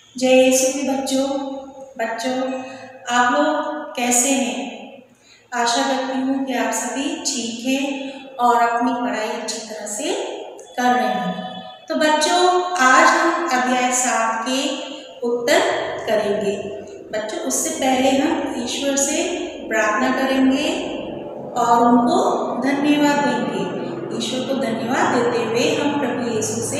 जय यीशु के बच्चों आप लोग कैसे हैं। आशा करती हूँ कि आप सभी ठीक हैं और अपनी पढ़ाई अच्छी तरह से कर रहे हैं। तो बच्चों आज हम अध्याय 7 के उत्तर करेंगे। बच्चों उससे पहले हम ईश्वर से प्रार्थना करेंगे और उनको धन्यवाद देंगे। ईश्वर को धन्यवाद देते हुए हम प्रभु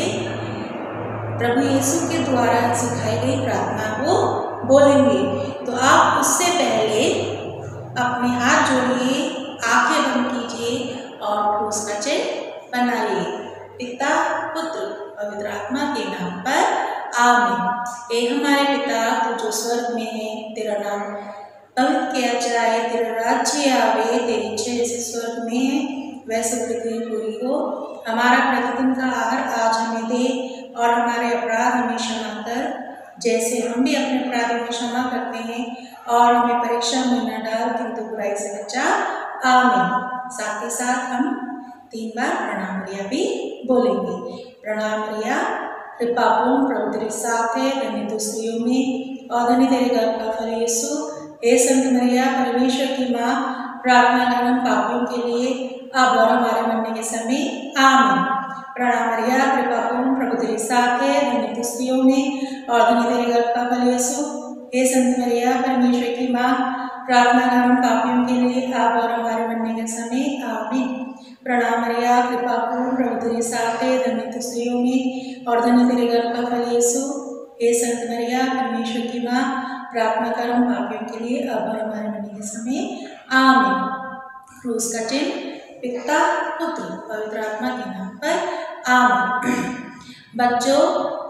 यीशु के द्वारा सिखाई गई प्रार्थना को बोलेंगे। तो आप उससे पहले अपने हाथ जोड़िए, आंखें बंद कीजिए और क्रूस का चिन्ह बनाइए। पिता पुत्र पवित्र आत्मा के नाम पर आमीन। हे हमारे पिता तू जो स्वर्ग में है, तेरा नाम पवित्र किया जाए, तेरा राज्य आवे, तेरी इच्छा जैसे स्वर्ग में है वैसे पृथ्वी पूरी हो। हमारा प्रतिदिन का आहार आज हमें दे और हमारे अपराध हमें क्षमा कर जैसे हम भी अपने अपराधों को क्षमा करते हैं, और हमें परीक्षा में न डाल किंतु बुराई से बचा। आमीन। साथ ही साथ हम 3 बार प्रणाम मरिया भी बोलेंगे। प्रणाम मरिया कृपा पूर्ण प्रभु तेरे साथ है, धन्य तू स्त्रियों में और धन्य तेरे गर्भ का फल यीशु। हे संत मरिया परमेश्वर की माँ, प्रार्थना कर हम पापियों के लिए अब और हमारे मरने के समय। आमीन। प्रणाम मरिया कृपा पूर्ण प्रभु तेरे साथ है, धन्य तू स्त्रियों में और धन्य तेरे गर्भ का फल यीशु। हे संत मरिया परमेश्वर की माँ, प्रार्थना कर हम पापियों के लिए अब और हमारे मरने के समय। आमीन। प्रणाम मरिया कृपा पूर्ण प्रभु तेरे साथ है, धन्य तू स्त्रियों में और धन्य तेरे गर्भ का फल यीशु। हे संत मरिया परमेश्वर की माँ, प्रार्थना कर हम पापियों के लिए अब और हमारे मरने के समय। आमीन। क्रूस का चिन्ह पिता पुत्र पवित्र आत्मा के नाम पर आमीन। बच्चों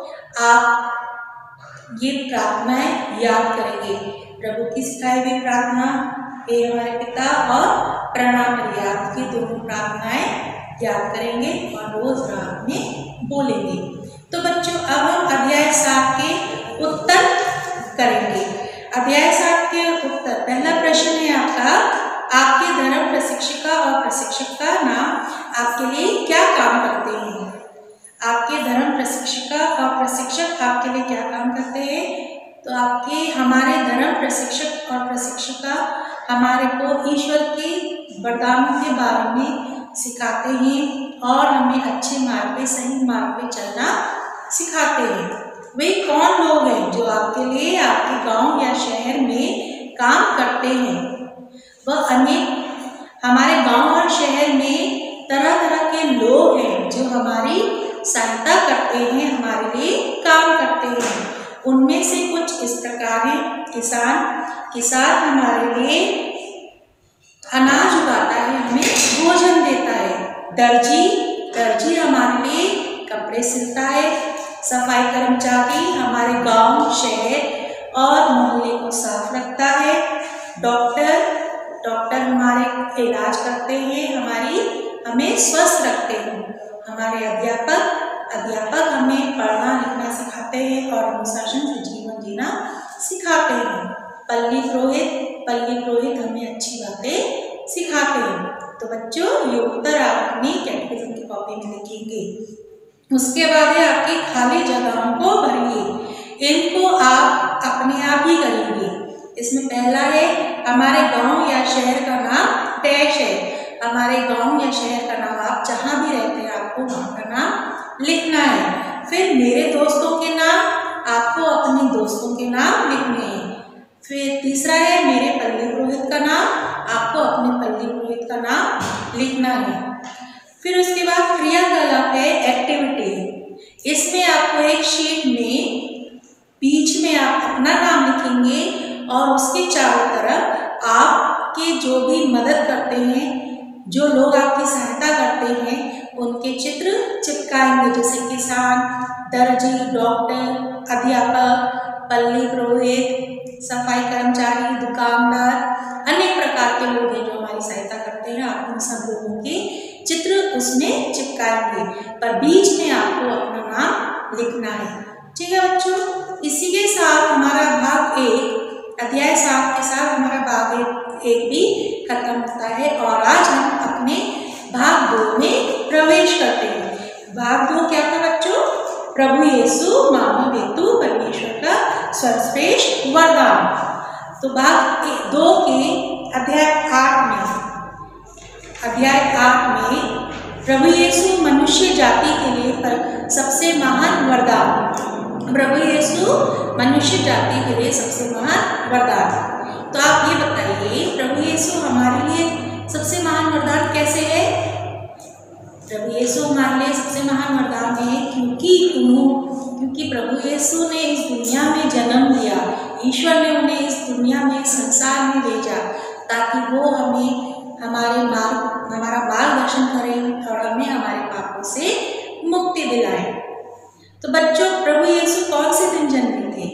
आप ये प्रार्थनाएं याद करेंगे। प्रभु की सिखाई हुई प्रार्थना, हे हमारे पिता और प्रणाम मरिया की दोनों प्रार्थनाएं याद करेंगे और रोज रात में बोलेंगे। तो बच्चों अब हम अध्याय 7 के उत्तर करेंगे। अध्याय 7 के उत्तर, पहला प्रश्न है आपके धर्म प्रशिक्षिका और प्रशिक्षक का नाम आपके लिए क्या काम करते हैं। आपके धर्म प्रशिक्षिका और प्रशिक्षक आपके लिए क्या काम करते हैं। तो हमारे धर्म प्रशिक्षक और प्रशिक्षिका हमारे को ईश्वर के वरदानों के बारे में सिखाते हैं और हमें अच्छे मार्ग पे, सही मार्ग पे चलना सिखाते हैं। वे कौन लोग हैं जो आपके लिए आपके गांव या शहर में काम करते हैं। वह अनेक हमारे गांव और शहर में तरह तरह के लोग हैं जो हमारी सहायता करते हैं, हमारे लिए काम करते हैं। उनमें से कुछ इस प्रकार हैं। किसान हमारे लिए अनाज उगाता है, हमें भोजन देता है। दर्जी हमारे लिए कपड़े सिलता है। सफाई कर्मचारी हमारे गांव, शहर और मोहल्ले को साफ रखता है। डॉक्टर हमारे इलाज करते हैं, हमें स्वस्थ रखते हैं। हमारे अध्यापक हमें पढ़ना लिखना सिखाते हैं और अनुशासन से जीवन जीना सिखाते हैं। पल्ली पुरोहित हमें अच्छी बातें सिखाते हैं। तो बच्चों ये उत्तर आप अपनी कैटेकिज्म की कॉपी में लिखेंगे। उसके बाद है आपकी खाली जगहों को भरिए। इनको आप अपने आप ही करेंगे। इसमें पहला है हमारे गांव या शहर का नाम डैश है। हमारे गांव या शहर का नाम, आप जहां भी रहते हैं आपको वहां का नाम लिखना है। फिर मेरे दोस्तों के नाम, आपको अपने दोस्तों के नाम लिखने हैं। फिर तीसरा है मेरे पल्ली पुरोहित का नाम, आपको अपने पल्ली पुरोहित का नाम लिखना है। फिर उसके बाद क्रियाकलाप है, एक्टिविटी। इसमें आपको एक शीट में बीच में आप अपना नाम लिखेंगे और उसके चारों तरफ आपके जो भी मदद करते हैं, जो लोग आपकी सहायता करते हैं, उनके चित्र चिपकाएंगे। जैसे किसान, दर्जी, डॉक्टर, अध्यापक, पल्ली पुरोहित, सफाई कर्मचारी, दुकानदार, अनेक प्रकार के लोग हैं जो हमारी सहायता करते हैं। आप उन सब लोगों के चित्र उसमें चिपकाएंगे, पर बीच में आपको अपना नाम लिखना है। ठीक है बच्चों, इसी के साथ हमारा भाग 1 अध्याय 7 के साथ हमारा भाग 1 भी खत्म होता है और आज हम अपने भाग 2 में प्रवेश करते हैं। भाग 2 क्या था बच्चों? प्रभु यीशु मानव हेतु परमेश्वर का सर्वश्रेष्ठ वरदान। तो भाग 2 के अध्याय 8 में प्रभु यीशु मनुष्य जाति के लिए सबसे महान वरदान, प्रभु यीशु मनुष्य जाति के लिए सबसे महान वरदान। तो आप ये बताइए, प्रभु यीशु हमारे लिए सबसे महान वरदान कैसे है? प्रभु यीशु हमारे लिए सबसे महान वरदान है क्योंकि प्रभु यीशु ने इस दुनिया में जन्म लिया। ईश्वर ने उन्हें इस दुनिया में, संसार में भेजा ताकि वो हमारा मार्गदर्शन करें और हमें हमारे पापों से मुक्ति दिलाए। तो बच्चों, प्रभु यीशु कौन से दिन जन्मे थे?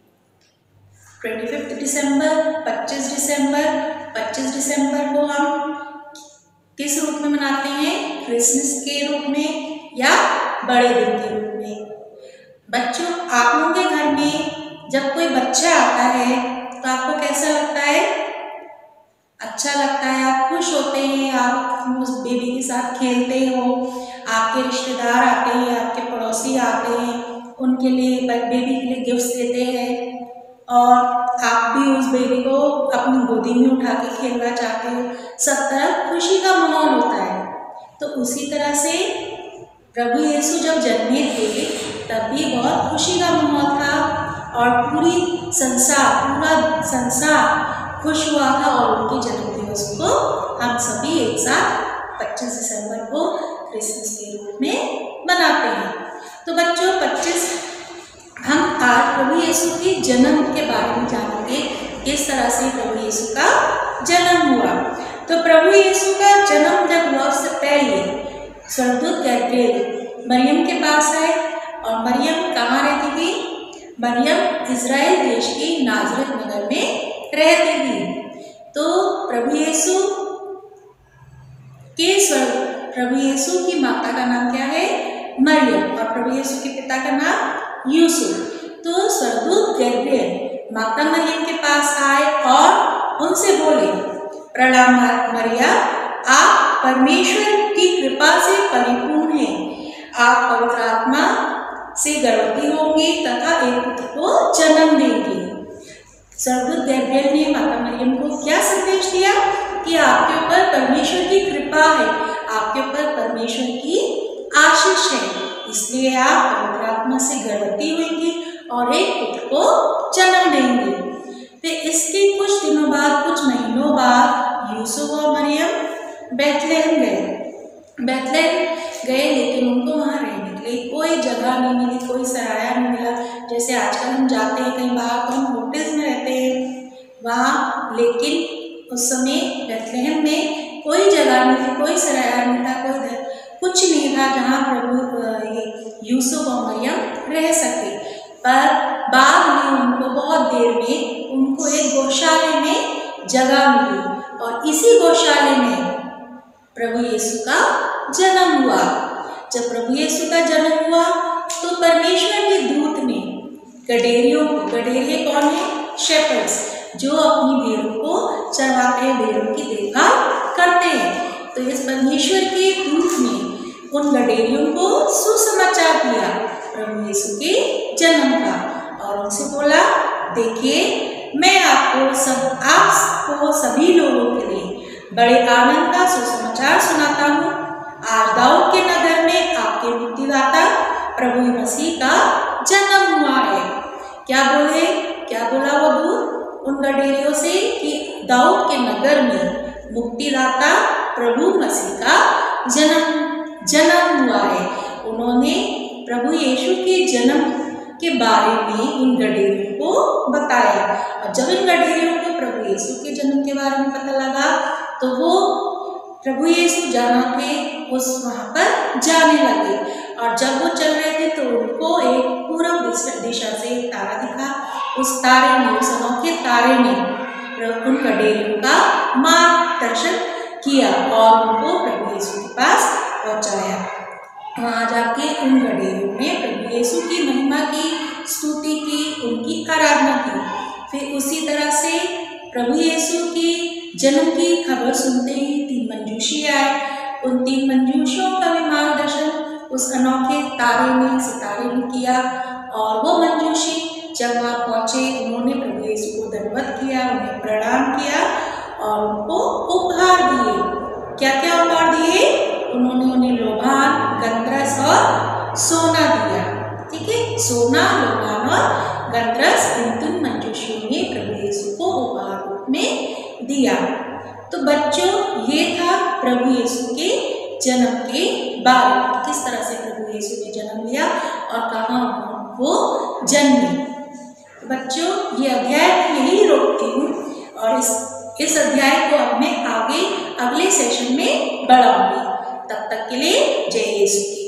25 दिसंबर, 25 दिसंबर को हम किस रूप में मनाते हैं? क्रिसमस के रूप में या बड़े दिन के रूप में। बच्चों, आप लोगों के घर में जब कोई बच्चा आता है तो आपको कैसा लगता है? अच्छा लगता है, आप खुश होते हैं, आप उस बेबी के साथ खेलते हो, आपके रिश्तेदार आते हैं, आपके पड़ोसी आते हैं, उनके लिए बेबी के लिए गिफ्ट्स देते हैं और आप भी उस बेबी को अपनी गोदी में उठा के खेलना चाहते हो। सब तरफ खुशी का माहौल होता है। तो उसी तरह से प्रभु यीशु जब जन्मे थे तब भी बहुत खुशी का माहौल था और पूरा संसार खुश हुआ था और उनके जन्मदिवस को हम सभी एक साथ 25 दिसंबर को क्रिसमस के रूप में मनाते हैं। तो बच्चों, हम आज प्रभु यीशु के जन्म के बारे में जानेंगे, किस तरह से प्रभु यीशु का जन्म हुआ। तो प्रभु यीशु का जन्म जब हुआ उससे पहले स्वर्गदूत गब्रिएल मरियम के पास आए। और मरियम कहाँ रहती थी? मरियम इज़राइल देश की नाज़रेत नगर में रहती थी। तो प्रभु यीशु की माता का नाम क्या है? मरियम। और प्रभु यीशु के पिता का नाम यूसुफ। तो स्वर्गदूत गब्रिएल माता मरियम के पास आए और उनसे बोले, प्रणाम मरिया, आप परमेश्वर की कृपा से परिपूर्ण हैं, आप पवित्र आत्मा से गर्भवती होंगी तथा एक पुत्र को जन्म देंगी। स्वर्गदूत गब्रिएल ने माता मरियम को क्या संदेश दिया कि आपके ऊपर परमेश्वर की कृपा है, आपके ऊपर परमेश्वर की आशीष है, इसलिए आप पवित्र आत्मा से गर्भवती होंगी और एक पुत्र को जन्म देंगी। फिर इसके कुछ दिनों बाद, कुछ महीनों बाद यूसुफ और मरियम बैतलहम गए, लेकिन उनको वहाँ रहने के लिए कोई जगह नहीं मिली, कोई सराया नहीं मिला। जैसे आजकल हम जाते हैं कहीं बाहर तो हम होटल्स में रहते हैं वहाँ, लेकिन उस समय बैतलहम में कोई जगह नहीं थी, कोई सराया नहीं था, कुछ नहीं था जहाँ प्रभु यूसुफ और मरियम रह सके। पर बाद में उनको बहुत देर में उनको एक गौशाले में जगह मिली और इसी गौशाले में प्रभु यीशु का जन्म हुआ। जब प्रभु यीशु का जन्म हुआ तो परमेश्वर के दूत ने गडेरिये कौन है? शेपर्ड्स, जो अपनी भेड़ों को चरवाते हैं, भेड़ों की देखभाल करते हैं। तो इस परमेश्वर के दूत ने उन गडेरियों को सुसमाचार दिया प्रभु यीशु के जन्म का और उनसे बोला, देखिए मैं आपको सभी लोगों के लिए बड़े आनंद का सुसमाचार सुनाता हूँ। आज दाऊद के नगर में आपके मुक्तिदाता प्रभु मसीह का जन्म हुआ है। क्या बोला वो दूत उन गडेरियों से कि दाऊद के नगर में मुक्तिदाता प्रभु मसीह का जन्म हुआ है। उन्होंने प्रभु यीशु के जन्म के बारे में उन गडेरियों को बताया और जब इन गडेरियों को प्रभु यीशु के जन्म के बारे में पता लगा तो वो प्रभु यीशु जहाँ थे वहाँ पर जाने लगे। और जब वो चल रहे थे तो उनको एक पूर्व दिशा से एक तारा दिखा। उस अनोखे तारे ने उन गडेरियों का मार्गदर्शन किया और उनको प्रभु यीशु के पास पहुँचाया। वहाँ जाके उन गडेरियों ने प्रभु यीशु की महिमा की, स्तुति की, उनकी आराधना की। फिर उसी तरह से प्रभु यीशु की जन्म की खबर सुनते ही 3 मंजूषी आए। उन 3 मंजूषों का भी मार्गदर्शन उस अनोखे सितारे ने किया और वो मंजूषी जब वहाँ पहुँचे उन्होंने प्रभु यीशु को दंडवत किया, उन्हें प्रणाम किया और उनको उपहार दिए। क्या क्या उपहार दिए? उन्होंने उन्हें लोबान, गंधरस और सोना दिया। ठीक है, सोना, लोबान और गंधरस इन 3 मंजूषियों ने प्रभु यीशु को उपहार रूप में दिया। तो बच्चों, ये था प्रभु यीशु के जन्म के बारे में, किस तरह से प्रभु यीशु ने जन्म लिया और कहाँ वो जन्मे। बच्चों, ये अध्याय मैं यही रोकती हूँ और इस अध्याय को अब मैं आगे अगले सेशन में बढ़ाऊंगी। तब तक के लिए जय यीशु।